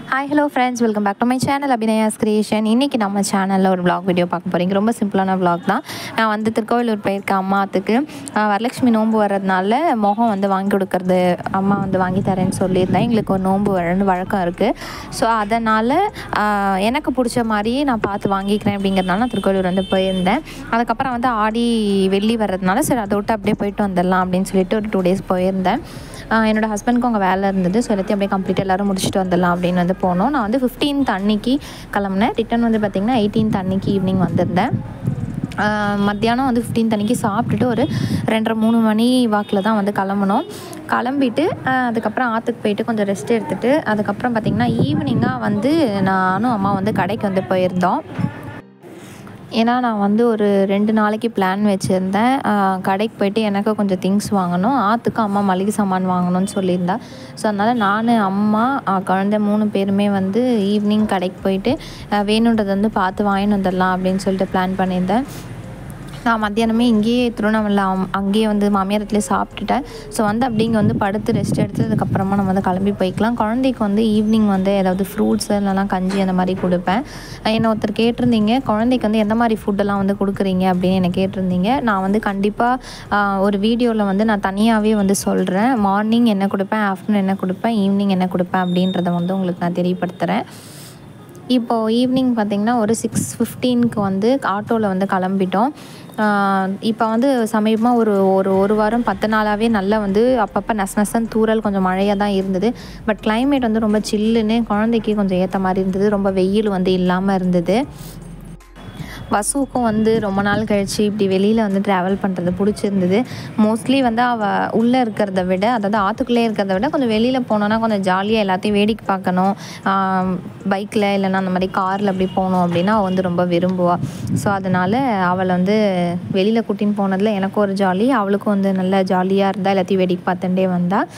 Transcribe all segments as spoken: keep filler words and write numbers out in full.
Hi hello friends, welcome back to my channel Abhinaya's creation. இன்றைக்கி நம்ம சேனலில் ஒரு vlog வீடியோ பார்க்க போகிறீங்க. ரொம்ப சிம்பிளான vlog தான். நான் வந்து திருக்கோவிலூர் போயிருக்கேன் அம்மாத்துக்கு. வரலட்சுமி நோன்பு வர்றதுனால முகம் வந்து வாங்கி கொடுக்குறது அம்மா வந்து வாங்கி தரேன்னு சொல்லியிருந்தேன். எங்களுக்கு ஒரு நோன்பு வரன்னு வழக்கம் இருக்குது. ஸோ அதனால் எனக்கு பிடிச்ச மாதிரியே நான் பார்த்து வாங்கிக்கிறேன் அப்படிங்கிறதுனால நான் திருக்கோவிலூர் வந்து போயிருந்தேன். அதுக்கப்புறம் வந்து ஆடி வெள்ளி வர்றதுனால சரி அதை விட்டு அப்படியே போயிட்டு வந்துடலாம் அப்படின்னு சொல்லிட்டு ஒரு டூ டேஸ் போயிருந்தேன். என்னோடய ஹஸ்பண்டுக்கும் அங்கே வேலை இருந்தது. ஸோ எல்லாத்தையும் அப்படியே கம்ப்ளீட்டாக எல்லோரும் முடிச்சுட்டு வந்துடலாம் அப்படின்னு வந்து போனோம். நான் வந்து ஃபிஃப்டீன்த் அன்னைக்கு கிளம்புனேன். ரிட்டன் வந்து பார்த்திங்கன்னா எயிட்டீன்த் அன்னைக்கு ஈவினிங் வந்திருந்தேன். மத்தியானம் வந்து ஃபிஃப்டீன்த் அன்னைக்கு சாப்பிட்டுட்டு ஒரு ரெண்டரை மூணு மணி வாக்கில் தான் வந்து கிளம்புனோம். கிளம்பிட்டு அதுக்கப்புறம் ஆற்றுக்கு போயிட்டு கொஞ்சம் ரெஸ்ட் எடுத்துகிட்டு அதுக்கப்புறம் பார்த்திங்கன்னா ஈவினிங்காக வந்து நானும் அம்மா வந்து கடைக்கு வந்து போயிருந்தோம். ஏன்னா நான் வந்து ஒரு ரெண்டு நாளைக்கு பிளான் வச்சுருந்தேன். கடைக்கு போய்ட்டு எனக்கு கொஞ்சம் திங்ஸ் வாங்கணும், ஆற்றுக்கு அம்மா மளிகை சாமான் வாங்கணும்னு சொல்லியிருந்தா. ஸோ அதனால் நான் அம்மா குழந்தை மூணு பேருமே வந்து ஈவினிங் கடைக்கு போயிட்டு வேணுன்றதை வந்து பார்த்து வாங்கிட்டு வந்துடலாம் அப்படின்னு சொல்லிட்டு பிளான் பண்ணியிருந்தேன். நான் மத்தியானமே இங்கேயே திருவண்ணாமலை அங்கேயே வந்து மாமியார் வீட்டிலே சாப்பிட்டுட்டேன். ஸோ வந்து அப்படி இங்கே வந்து படுத்து ரெஸ்ட் எடுத்து அதுக்கப்புறமா நம்ம வந்து கிளம்பி போய்க்கலாம். குழந்தைக்கு வந்து ஈவினிங் வந்து ஏதாவது ஃப்ரூட்ஸு இல்லைனா கஞ்சி அந்த மாதிரி கொடுப்பேன். என்னை ஒருத்தர் கேட்டிருந்தீங்க, குழந்தைக்கு வந்து எந்த மாதிரி ஃபுட்டெல்லாம் வந்து கொடுக்குறீங்க அப்படின்னு என்னை கேட்டிருந்தீங்க. நான் வந்து கண்டிப்பாக ஒரு வீடியோவில் வந்து நான் தனியாகவே வந்து சொல்கிறேன். மார்னிங் என்ன கொடுப்பேன், ஆஃப்டர்நூன் என்ன கொடுப்பேன், ஈவினிங் என்ன கொடுப்பேன் அப்படின்றத வந்து உங்களுக்கு நான் தெரியப்படுத்துகிறேன். இப்போது ஈவினிங் பார்த்திங்கன்னா ஒரு சிக்ஸ் ஃபிஃப்டீனுக்கு வந்து ஆட்டோவில் வந்து கிளம்பிட்டோம். இப்போ வந்து சமீபமாக ஒரு ஒரு ஒரு வாரம் பத்து நாளாகவே நல்லா வந்து அப்பப்போ நச நசன் தூறல் கொஞ்சம் மழையாக தான் இருந்தது. பட் கிளைமேட் வந்து ரொம்ப சில்லுன்னு குழந்தைக்கு கொஞ்சம் ஏற்ற மாதிரி இருந்தது. ரொம்ப வெயில் வந்து இல்லாமல் இருந்தது. வசுவுக்கும் வந்து ரொம்ப நாள் கழித்து இப்படி வெளியில் வந்து ட்ராவல் பண்ணுறது பிடிச்சிருந்தது. மோஸ்ட்லி வந்து அவள் உள்ளே இருக்கிறத விட, அதாவது ஆற்றுக்குள்ளே இருக்கிறத விட கொஞ்சம் வெளியில் போனோன்னா கொஞ்சம் ஜாலியாக எல்லாத்தையும் வேடிக்கை பார்க்கணும். பைக்கில் இல்லைன்னா அந்த மாதிரி காரில் அப்படி போகணும் அப்படின்னா அவள் வந்து ரொம்ப விரும்புவாள். ஸோ அதனால் அவளை வந்து வெளியில் கூட்டின்னு போனதில் எனக்கும் ஒரு ஜாலி, அவளுக்கும் வந்து நல்லா ஜாலியாக இருந்தால் எல்லாத்தையும் வேடிக்கை பார்த்துட்டே வந்தாள்.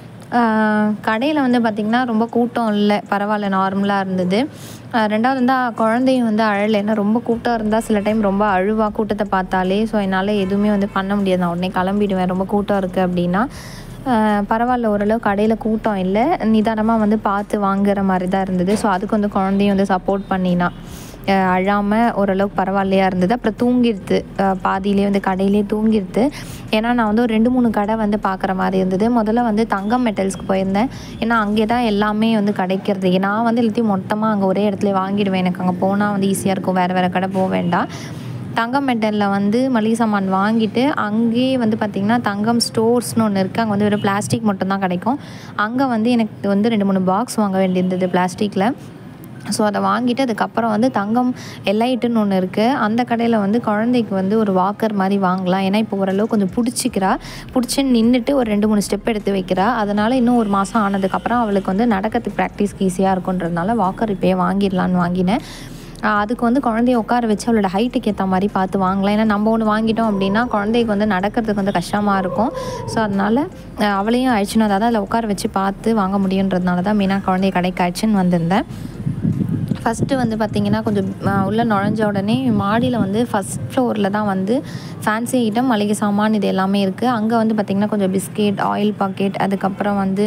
கடையில் வந்து பார்த்திங்கன்னா ரொம்ப கூட்டம் இல்லை, பரவாயில்ல, நார்மலாக இருந்தது. ரெண்டாவது வந்து குழந்தையும் வந்து அழலை. ஏன்னா ரொம்ப கூட்டம் இருந்தால் சில டைம் ரொம்ப அழுவா கூட்டத்தை பார்த்தாலே. ஸோ என்னால் எதுவுமே வந்து பண்ண முடியாது, நான் உடனே கிளம்பிடுவேன் ரொம்ப கூட்டம் இருக்குது அப்படின்னா. பரவாயில்ல, ஓரளவு கடையில் கூட்டம் இல்லை, நிதானமாக வந்து பார்த்து வாங்குற மாதிரி தான் இருந்தது. ஸோ அதுக்கு வந்து குழந்தையும் வந்து சப்போர்ட் பண்ணினா அழாமல் ஓரளவுக்கு பரவாயில்லையாக இருந்தது. அப்புறம் தூங்கிடுது, பாதியிலே வந்து கடையிலே தூங்கிடுது. ஏன்னா நான் வந்து ஒரு ரெண்டு மூணு கடை வந்து பார்க்குற மாதிரி இருந்தது. முதல்ல வந்து தங்கம் மெட்டல்ஸ்க்கு போயிருந்தேன். ஏன்னா அங்கே தான் எல்லாமே வந்து கிடைக்கிறது. நான் வந்து எல்லாத்தையும் மொத்தமாக அங்கே ஒரே இடத்துல வாங்கிடுவேன். எனக்கு அங்கே போனால் வந்து ஈஸியாக இருக்கும், வேறு வேறு கடை போக வேண்டாம். தங்கம் மெட்டலில் வந்து மளிகை சாமான் வாங்கிட்டு அங்கேயே வந்து பார்த்திங்கன்னா தங்கம் ஸ்டோர்ஸ்னு ஒன்று இருக்குது. அங்கே வந்து ஒரு பிளாஸ்டிக் மட்டும்தான் கிடைக்கும். அங்கே வந்து எனக்கு வந்து ரெண்டு மூணு பாக்ஸ் வாங்க வேண்டியிருந்தது பிளாஸ்டிக்கில். ஸோ அதை வாங்கிட்டு அதுக்கப்புறம் வந்து தங்கம் எல்லைட்டுன்னு ஒன்று இருக்குது, அந்த கடையில் வந்து குழந்தைக்கு வந்து ஒரு வாக்கர் மாதிரி வாங்கலாம். ஏன்னா இப்போ ஓரளவு கொஞ்சம் பிடிச்சிக்கிறா, பிடிச்சின்னு நின்றுட்டு ஒரு ரெண்டு மூணு ஸ்டெப் எடுத்து வைக்கிறா. அதனால் இன்னும் ஒரு மாதம் ஆனதுக்கப்புறம் அவளுக்கு வந்து நடக்கிறதுக்கு ப்ராக்டிஸ்க்கு ஈஸியாக இருக்குன்றதுனால வாக்கர் இப்போயே வாங்கிடலான்னு வாங்கினேன். அதுக்கு வந்து குழந்தைய உட்கார வச்சு அவளோட ஹைட்டுக்கு ஏற்ற மாதிரி பார்த்து வாங்கலாம். ஏன்னா நம்ம ஒன்று வாங்கிட்டோம் அப்படின்னா குழந்தைக்கு வந்து நடக்கிறதுக்கு வந்து கஷ்டமாக இருக்கும். ஸோ அதனால் அவளையும் அழிச்சுன்னு அதாவது அதில் உட்கார வச்சு பார்த்து வாங்க முடியுன்றதுனால தான் மெயினாக குழந்தைய கடைக்கு அழிச்சுன்னு வந்திருந்தேன். ஃபஸ்ட்டு வந்து பார்த்திங்கன்னா கொஞ்சம் உள்ளே நுழைஞ்ச உடனே மாடியில் வந்து ஃபஸ்ட் ஃப்ளோரில் தான் வந்து ஃபேன்சி ஐட்டம், மளிகை சாமான் இது எல்லாமே இருக்குது. அங்கே வந்து பார்த்திங்கன்னா கொஞ்சம் பிஸ்கெட், ஆயில் பாக்கெட், அதுக்கப்புறம் வந்து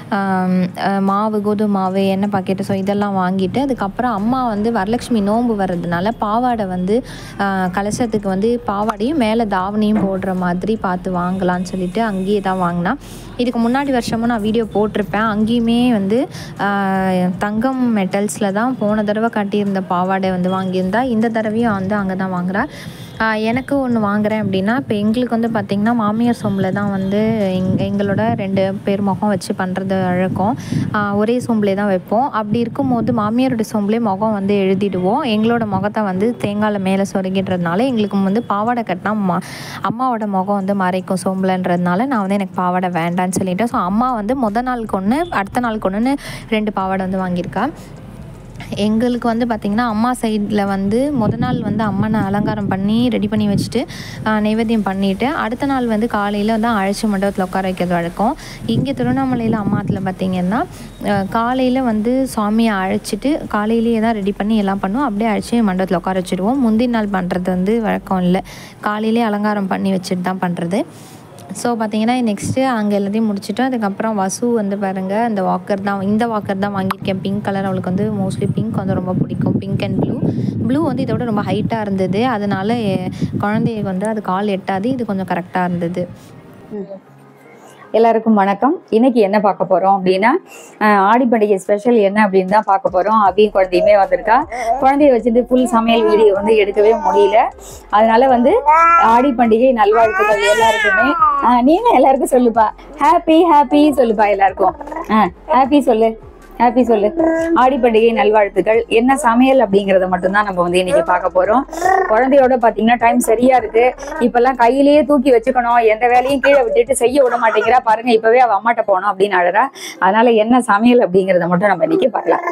மாவு, கோதுமை மாவு, எண்ணெய் பாக்கெட்டு, ஸோ இதெல்லாம் வாங்கிட்டு அதுக்கப்புறம் அம்மா வந்து வரலட்சுமி நோன்பு வர்றதுனால பாவாடை வந்து கலசத்துக்கு வந்து பாவாடையும் மேலே தாவணியும் போடுற மாதிரி பார்த்து வாங்கலான்னு சொல்லிட்டு அங்கேயே தான் வாங்கினா. இதுக்கு முன்னாடி வருஷமும் நான் வீடியோ போட்டிருப்பேன். அங்கேயுமே வந்து தங்கம் மெட்டல்ஸில் தான் போன தடவை கட்டியிருந்த பாவாடை வந்து வாங்கியிருந்தா. இந்த தடவையும் வந்து அங்கே தான் வாங்குறா. எனக்கு ஒன்று வாங்குகிறேன் அப்படின்னா இப்போ எங்களுக்கு வந்து பார்த்திங்கன்னா மாமியார் சொம்பில் தான் வந்து எங் எங்களோட ரெண்டு பேர் முகம் வச்சு பண்ணுறது வழக்கம். ஒரே சொம்பிலே தான் வைப்போம். அப்படி இருக்கும்போது மாமியாரோட சொம்பிலே முகம் வந்து எழுதிடுவோம். எங்களோட முகத்தை வந்து தேங்காயில் மேலே சொருகிடுறதுனால எங்களுக்கு வந்து பாவாடை கட்டினா மா அம்மாவோட முகம் வந்து மறைக்கும் சொம்பிலன்றதுனால நான் வந்து எனக்கு பாவாடை வேண்டான்னு சொல்லிட்டேன். ஸோ அம்மா வந்து முத நாளுக்கு ஒன்று, அடுத்த நாளுக்கு ஒன்றுன்னு ரெண்டு பாவாடை வந்து வாங்கியிருக்கா. எங்களுக்கு வந்து பார்த்திங்கன்னா அம்மா சைடில் வந்து முத நாள் வந்து அம்மனை அலங்காரம் பண்ணி ரெடி பண்ணி வச்சுட்டு நைவேத்தியம் பண்ணிவிட்டு அடுத்த நாள் வந்து காலையில் வந்து அழைச்சி மண்டபத்தில் உட்கார வைக்கிறது வழக்கம். இங்கே திருவண்ணாமலையில் அம்மாத்தில் பார்த்திங்கன்னா காலையில் வந்து சாமியை அழைச்சிட்டு காலையிலேயே தான் ரெடி பண்ணி எல்லாம் பண்ணுவோம். அப்படியே அழைச்சி மண்டபத்தில் உட்கார வச்சுடுவோம். முந்தின நாள் பண்ணுறது வந்து வழக்கம் இல்லை, காலையிலே அலங்காரம் பண்ணி வச்சுட்டு தான் பண்ணுறது. ஸோ பார்த்தீங்கன்னா நெக்ஸ்ட்டு அங்கே எல்லாத்தையும் முடிச்சுட்டு அதுக்கப்புறம் வசு வந்து பாருங்கள் அந்த வாக்கர் தான் இந்த வாக்கர் தான் வாங்கியிருக்கேன். பிங்க் கலர், அவளுக்கு வந்து மோஸ்ட்லி பிங்க் வந்து ரொம்ப பிடிக்கும். பிங்க் அண்ட் ப்ளூ ப்ளூ வந்து இதோட ரொம்ப ஹைட்டாக இருந்தது, அதனால குழந்தைய வந்து அது கால் எட்டாது, இது கொஞ்சம் கரெக்டாக இருந்தது. எல்லாருக்கும் வணக்கம். இன்னைக்கு என்ன பார்க்க போறோம் அப்படின்னா ஆடி பண்டிகை ஸ்பெஷல் என்ன அப்படின்னு தான் பார்க்க போறோம். அப்படின்னு குழந்தையுமே வந்திருக்கா. குழந்தைய வச்சுட்டு ஃபுல் சமையல் வீடியோ வந்து எடுக்கவே முடியல. அதனால வந்து ஆடி பண்டிகை நல்வாழ்த்துக்கள் எல்லாருக்குமே. நீங்க எல்லாருக்கும் சொல்லுப்பா, ஹாப்பி ஹாப்பி சொல்லுப்பா எல்லாருக்கும். ஹாப்பி சொல்லு, ஹாப்பி சொல்லு. ஆடி பண்டிகை நல்வாழ்த்துக்கள். என்ன சமையல் அப்படிங்கறத மட்டும்தான் நம்ம வந்து இன்னைக்கு பார்க்க போறோம். குழந்தையோட பாத்தீங்கன்னா டைம் சரியா இருக்கு. இப்பெல்லாம் கையிலேயே தூக்கி வச்சுக்கணும், எந்த வேலையும் கீழே விட்டுட்டு செய்ய விட மாட்டேங்கிறா. பாருங்க, இப்பவே அவ அம்மாட்ட போனோம் அப்படின்னு அழறா. அதனால என்ன சமையல் அப்படிங்கறத மட்டும் நம்ம இன்னைக்கு பார்க்கலாம்.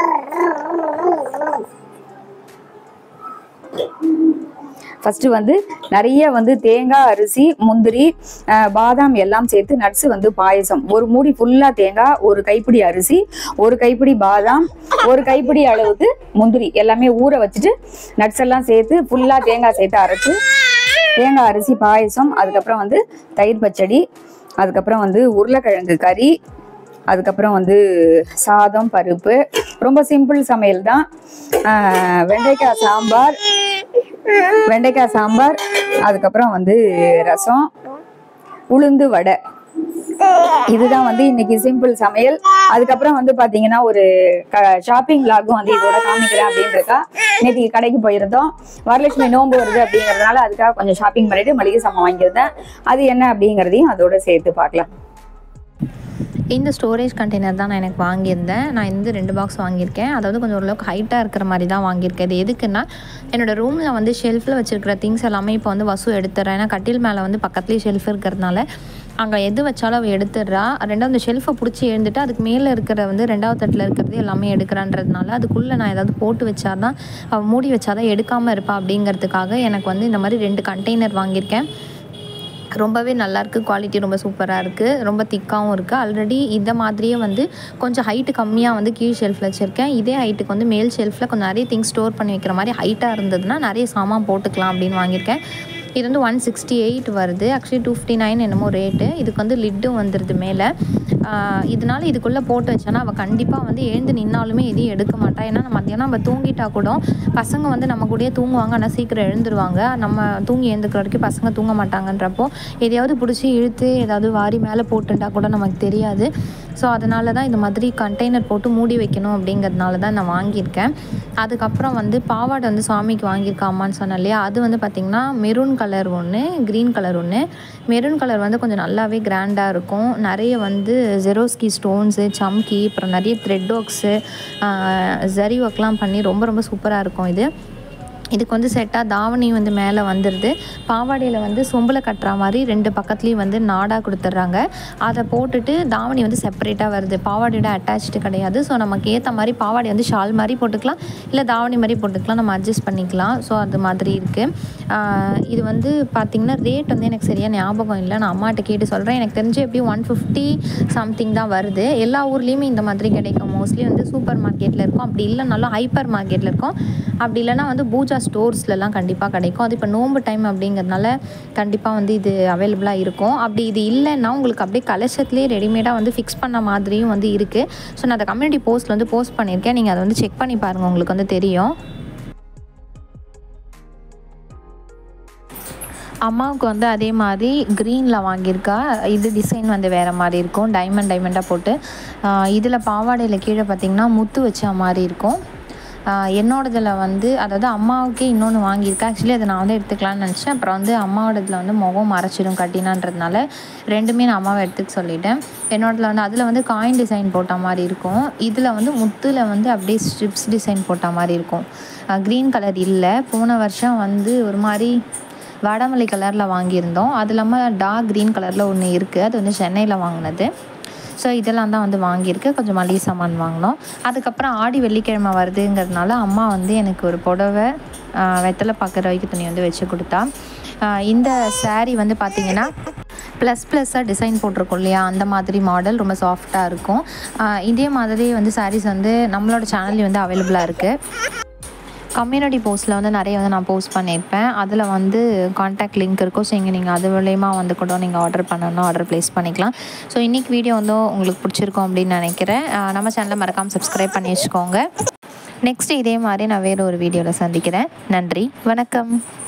ஃபர்ஸ்ட் வந்து நிறைய வந்து தேங்காய், அரிசி, முந்திரி, பாதாம் எல்லாம் சேர்த்து நட்ஸ் வந்து பாயசம். ஒரு மூடி ஃபுல்லா தேங்காய், ஒரு கைப்பிடி அரிசி, ஒரு கைப்பிடி பாதாம், ஒரு கைப்பிடி அளவுக்கு முந்திரி எல்லாமே ஊற வச்சுட்டு நட்ஸ் எல்லாம் சேர்த்து ஃபுல்லா தேங்காய் சேர்த்து அரைச்சு தேங்காய் அரிசி பாயசம். அதுக்கப்புறம் வந்து தயிர் பச்சடி, அதுக்கப்புறம் வந்து உருளைக்கிழங்கு கறி, அதுக்கப்புறம் வந்து சாதம், பருப்பு. ரொம்ப சிம்பிள் சமையல் தான். வெண்டைக்காய் சாம்பார் வெண்டைக்காய் சாம்பார் அதுக்கப்புறம் வந்து ரசம், உளுந்து வடை. இதுதான் வந்து இன்னைக்கு சிம்பிள் சமையல். அதுக்கப்புறம் வந்து பாத்தீங்கன்னா ஒரு ஷாப்பிங் விளாகும் வந்து இதோட காமிக்கிறேன் அப்படின்றக்கா இன்னைக்கு கடைக்கு போயிருந்தோம். வரலட்சுமி நோன்பு வருது அப்படிங்கறதுனால அதுக்காக கொஞ்சம் ஷாப்பிங் பண்ணிட்டு மளிகை சாமான் வாங்கியிருந்தேன். அது என்ன அப்படிங்கறதையும் அதோட சேர்த்து பார்க்கலாம். இந்த ஸ்டோரேஜ் கண்டெய்னர் தான் நான் எனக்கு வாங்கியிருந்தேன். நான் இந்த ரெண்டு பாக்ஸ் வாங்கியிருக்கேன். அதாவது கொஞ்சம் ஓரளவுக்கு ஹைட்டாக இருக்கிற மாதிரி தான் வாங்கியிருக்கேன். இது எதுக்குன்னா என்னோடய ரூமில் வந்து ஷெல்ஃபில் வச்சுருக்கிற திங்ஸ் எல்லாமே இப்போ வந்து வசு எடுத்துடுறேன். ஏன்னா கட்டில் மேலே வந்து பக்கத்துலேயே ஷெல்ஃப் இருக்கிறதுனால அங்கே எது வச்சாலும் அவள் எடுத்துடுறா. ரெண்டாவது அந்த ஷெல்ஃபை பிடிச்சி எழுந்துட்டு அதுக்கு மேலே இருக்கிற வந்து ரெண்டாவது தட்டில் இருக்கிறது எல்லாமே எடுக்கிறான்றதுனால அதுக்குள்ளே நான் ஏதாவது போட்டு வச்சா தான் அவள் மூடி வச்சா தான் எடுக்காமல் இருப்பா. அப்படிங்கிறதுக்காக எனக்கு வந்து இந்த மாதிரி ரெண்டு கண்டெய்னர் வாங்கியிருக்கேன். ரொம்பவே நல்லாயிருக்கு, குவாலிட்டி ரொம்ப சூப்பராக இருக்குது, ரொம்ப திக்காகவும் இருக்குது. ஆல்ரெடி இந்த மாதிரியே வந்து கொஞ்சம் ஹைட்டு கம்மியாக வந்து கீழ் ஷெல்ஃபில் வச்சுருக்கேன். இதே ஹைட்டுக்கு வந்து மேல் ஷெல்ஃபில் கொஞ்சம் நிறைய திங்ஸ் ஸ்டோர் பண்ணி வைக்கிற மாதிரி ஹைட்டாக இருந்ததுன்னா நிறைய சாமான் போட்டுக்கலாம் அப்படின்னு வாங்கியிருக்கேன். இது வந்து ஒன் சிக்ஸ்டி எயிட் வருது. ஆக்சுவலி டூ ஃபிஃப்டி நைன் என்னமோ ரேட்டு. இதுக்கு வந்து லிட்டும் வந்துடுது மேலே. இதனால இதுக்குள்ளே போட்டு வச்சோன்னா அவள் கண்டிப்பாக வந்து எழுந்து நின்னாலுமே எதையும் எடுக்க மாட்டாள். ஏன்னா நம்ம மத்தியானம் நம்ம தூங்கிட்டா கூட பசங்க வந்து நம்ம கூடயே தூங்குவாங்க, ஆனால் சீக்கிரம் எழுந்துருவாங்க. நம்ம தூங்கி எழுந்துக்கிற வரைக்கும் பசங்க தூங்க மாட்டாங்கன்றப்போ எதையாவது பிடிச்சி இழுத்து ஏதாவது வாரி மேலே போட்டுட்டா கூட நமக்கு தெரியாது. ஸோ அதனால தான் இந்த மாதிரி கண்டெய்னர் போட்டு மூடி வைக்கணும் அப்படிங்கிறதுனால தான் நான் வாங்கியிருக்கேன். அதுக்கப்புறம் வந்து பாவாடை வந்து சுவாமிக்கு வாங்கியிருக்கேன் அம்மான்னு சொன்னேன் இல்லையா. அது வந்து பார்த்திங்கன்னா மெரூன் கலர் ஒன்று, க்ரீன் கலர் ஒன்று. மெரூன் கலர் வந்து கொஞ்சம் நல்லாவே கிராண்டாக இருக்கும். நிறைய வந்து ஜெரோஸ்கி ஸ்டோன்ஸு, சம்கி, அப்புறம் நிறைய த்ரெட் ஒர்க்ஸு, ஜரி ஒர்க்லாம் பண்ணி ரொம்ப ரொம்ப சூப்பராக இருக்கும். இது இதுக்கு வந்து செட்டாக தாவணி வந்து மேலே வந்துடுது. பாவாடையில் வந்து சொம்பில் கட்டுற மாதிரி ரெண்டு பக்கத்துலேயும் வந்து நாடாக கொடுத்துட்றாங்க. அதை போட்டுட்டு தாவணி வந்து செப்பரேட்டாக வருது, பாவாடையோட அட்டாச்சு கிடையாது. ஸோ நமக்கு ஏற்ற மாதிரி பாவாடை வந்து ஷால் மாதிரி போட்டுக்கலாம், இல்லை தாவணி மாதிரி போட்டுக்கலாம், நம்ம அட்ஜஸ்ட் பண்ணிக்கலாம். ஸோ அது மாதிரி இருக்குது. இது வந்து பார்த்திங்கன்னா ரேட் வந்து எனக்கு சரியாக ஞாபகம் இல்லை, நான் அம்மாட்ட கேட்டு சொல்கிறேன். எனக்கு தெரிஞ்சு எப்படியும் ஒன் ஃபிஃப்டி சம்திங் தான் வருது. எல்லா ஊர்லேயுமே இந்த மாதிரி கிடைக்கும். மோஸ்ட்லி வந்து சூப்பர் மார்க்கெட்டில் இருக்கும், அப்படி இல்லைனாலும் ஹைப்பர் மார்க்கெட்டில் இருக்கும், அப்படி இல்லைனா வந்து பூஜா ஸ்டோர்ஸ்லலாம் கண்டிப்பாக கிடைக்கும். அது இப்போ நோம்பு டைம் அப்படிங்கிறதுனால கண்டிப்பாக வந்து இது அவைலபிளாக இருக்கும். அப்படி இது இல்லைன்னா உங்களுக்கு அப்படியே கலெக்ஷன்லேயே ரெடிமேடாக வந்து ஃபிக்ஸ் பண்ண மாதிரியும் வந்து இருக்குது. ஸோ நான் அதை கம்யூனிட்டி போஸ்ட்டில் வந்து போஸ்ட் பண்ணியிருக்கேன், நீங்கள் அதை வந்து செக் பண்ணி பாருங்கள், உங்களுக்கு வந்து தெரியும். அம்மாவுக்கு வந்து அதே மாதிரி க்ரீனில் வாங்கியிருக்கா. இது டிசைன் வந்து வேறு மாதிரி இருக்கும், டைமண்ட் டைமண்டாக போட்டு. இதில் பாவாடையில் கீழே பார்த்திங்கன்னா முத்து வச்ச மாதிரி இருக்கும். என்னோடதில் வந்து அதாவது அம்மாவுக்கே இன்னொன்று வாங்கியிருக்கேன். ஆக்சுவலி அதை நான் வந்து எடுத்துக்கலான்னு நினச்சேன். அப்புறம் வந்து அம்மாவோடதில் வந்து முகம் மறைச்சிடும் கட்டினான்றதுனால ரெண்டுமே நான் அம்மாவை எடுத்துக்க சொல்லிட்டேன். என்னோடதில் வந்து அதில் வந்து காயின் டிசைன் போட்ட மாதிரி இருக்கும். இதில் வந்து முத்தில் வந்து அப்படியே ஸ்ட்ரிப்ஸ் டிசைன் போட்ட மாதிரி இருக்கும். க்ரீன் கலர் இல்லை. போன வருஷம் வந்து ஒரு மாதிரி வாடாமல்லி கலரில் வாங்கியிருந்தோம். அது இல்லாமல் டார்க் க்ரீன் கலரில் ஒன்று இருக்குது, அது வந்து சென்னையில் வாங்கினது. ஸோ இதெல்லாம் தான் வந்து வாங்கியிருக்கு. கொஞ்சம் மளிகை சாமான் வாங்கினோம். அதுக்கப்புறம் ஆடி வெள்ளிக்கிழமை வருதுங்கிறதுனால அம்மா வந்து எனக்கு ஒரு புடவை, வெத்தலை பார்க்குற வைக்க துணி வந்து வச்சு கொடுத்தா. இந்த சாரீ வந்து பார்த்திங்கன்னா ப்ளஸ் ப்ளஸ்ஸாக டிசைன் போட்டிருக்கோம் இல்லையா, அந்த மாதிரி மாடல் ரொம்ப சாஃப்டாக இருக்கும். இதே மாதிரி வந்து சாரீஸ் வந்து நம்மளோட சேனல்லையும் வந்து அவைலபிளாக இருக்குது. கம்யூனிட்டி போஸ்ட்டில் வந்து நிறைய வந்து நான் போஸ்ட் பண்ணியிருப்பேன். அதில் வந்து கான்டாக்ட் லிங்க் இருக்கும். ஸோ இங்கே நீங்கள் அது மூலயமா வந்து கூட நீங்கள் ஆர்டர் பண்ணணும், ஆர்டர் ப்ளேஸ் பண்ணிக்கலாம். ஸோ இன்றைக்கி வீடியோ வந்து உங்களுக்கு பிடிச்சிருக்கோம் அப்படின்னு நினைக்கிறேன். நம்ம சேனலை மறக்காமல் சப்ஸ்கிரைப் பண்ணி வச்சுக்கோங்க. நெக்ஸ்ட்டு இதே மாதிரி நான் வேறு ஒரு வீடியோவில் சந்திக்கிறேன். நன்றி, வணக்கம்.